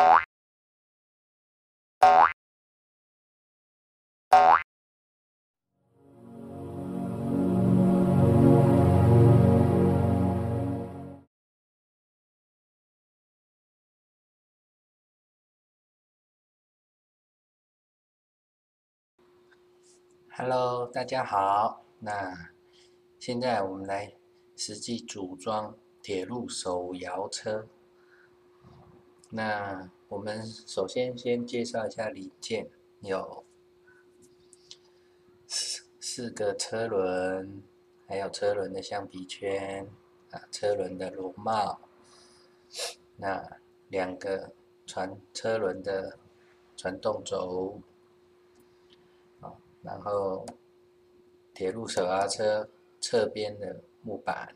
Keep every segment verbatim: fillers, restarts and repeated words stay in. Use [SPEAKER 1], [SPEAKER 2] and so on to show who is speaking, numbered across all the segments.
[SPEAKER 1] Hello， 大家好。那现在我们来实际组装铁路手摇车。那我们首先先介绍一下零件，有四四个车轮，还有车轮的橡皮圈啊，车轮的螺帽，那两个传车轮的传动轴。然后铁路手摇车侧边的木板，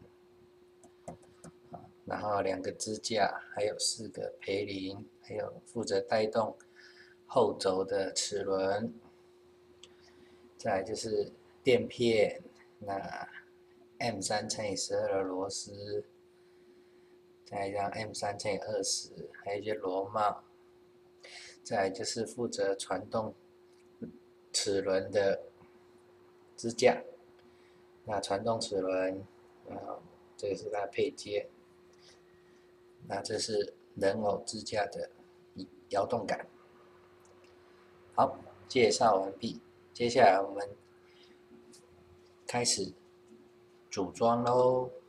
[SPEAKER 1] 然后两个支架，还有四个培林，还有负责带动后轴的齿轮。再来就是垫片，那 M 三乘以十二的螺丝，再加 M 三乘以二十，还有一些螺帽。再来就是负责传动齿轮的支架，那传动齿轮，然后这个是它的配件，那这是人偶支架的摇动杆。好，介绍完毕，接下来我们开始组装喽。